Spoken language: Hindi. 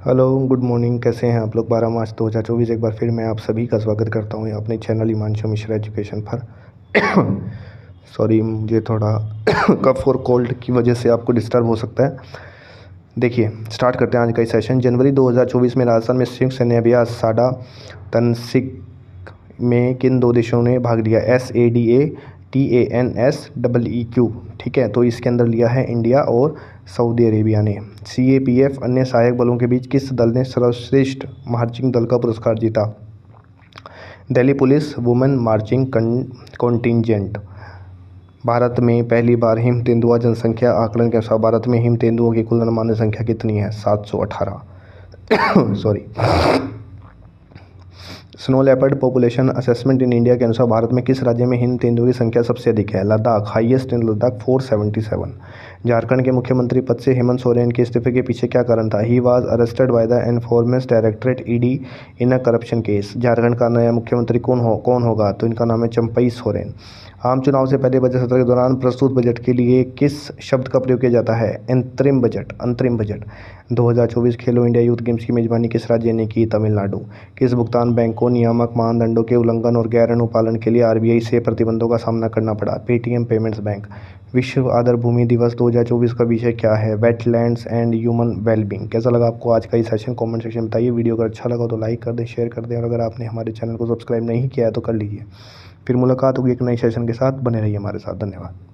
Hello, good morning. कैसे हैं आप लोग। 12 मार्च 2024 एक बार फिर मैं आप सभी का स्वागत करता हूँ अपने चैनल हिमांशु मिश्रा एजुकेशन पर। सॉरी, मुझे थोड़ा कफ और कोल्ड की वजह से आपको डिस्टर्ब हो सकता है। देखिए, स्टार्ट करते हैं आज का सेशन। जनवरी 2024 में राजस्थान में संयुक्त सैन्य अभ्यास साडा तनसिक में किन दो देशों ने भाग लिया। SADA TANSEEQ। ठीक है, तो इसके अंदर लिया है इंडिया और सऊदी अरेबिया ने। CAPF अन्य सहायक बलों के बीच किस दल ने सर्वश्रेष्ठ मार्चिंग दल का पुरस्कार जीता। Delhi police women marching contingent. Bharat में पहली बार हिम तेंदुआ जनसंख्या आकलन के अनुसार भारत में हिम तेंदुओं की कुल अनुमानित संख्या कितनी है। 718। Sorry. Snow leopard population assessment in India के अनुसार भारत में किस राज्य में हिम तेंदुओं की संख्या सबसे अधिक है। Ladakh, highest in Ladakh 477। झारखंड के मुख्यमंत्री पद से हेमंत सोरेन के इस्तीफे के पीछे क्या कारण था। He was arrested by the enforcement directorate ED in a corruption case. Jharkhand का नया मुख्यमंत्री कौन होगा, तो इनका नाम है चंपई सोरेन। आम चुनाव से पहले बजट सत्र के दौरान प्रस्तुत बजट के लिए किस शब्द का प्रयोग किया जाता है। अंतरिम बजट। 2024 खेलो इंडिया यूथ गेम्स की मेजबानी किस राज्य ने की। तमिलनाडु। किस भुगतान बैंक को नियामक मानदंडों के उल्लंघन और गैर अनुपालन के लिए RBI से प्रतिबंधों का सामना करना पड़ा। Paytm payments bank. विश्व आर्द्र भूमि दिवस 2024 का विषय क्या है। Wetlands and human wellbeing. कैसा लगा आपको आज का ये सेशन, कमेंट सेक्शन में बताइए। वीडियो अगर अच्छा लगा तो लाइक कर दें, शेयर कर दें, और अगर आपने हमारे चैनल को सब्सक्राइब नहीं किया है तो कर लीजिए। फिर मुलाकात होगी एक नए सेशन के साथ। बने रहिए हमारे साथ। धन्यवाद।